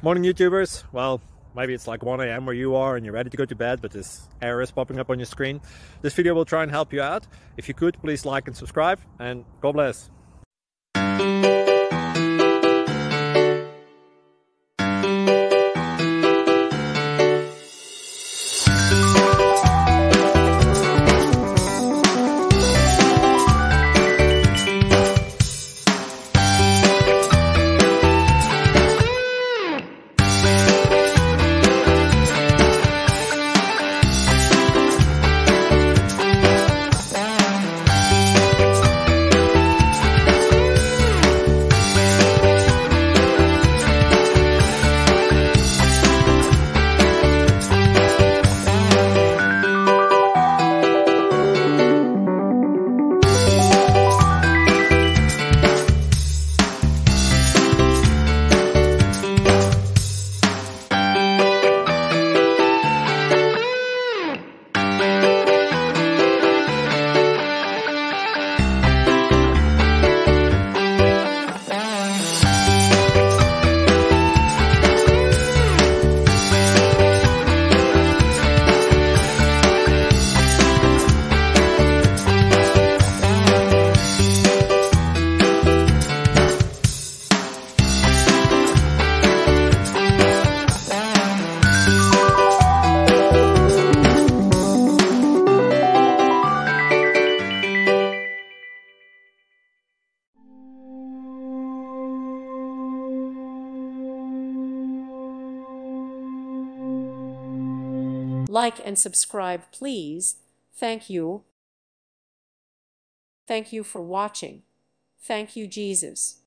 Morning YouTubers. Well, maybe it's like 1 a.m. where you are and you're ready to go to bed, but this error is popping up on your screen. This video will try and help you out. If you could, please like and subscribe, and God bless. Like and subscribe, please. Thank you. Thank you for watching. Thank you, Jesus.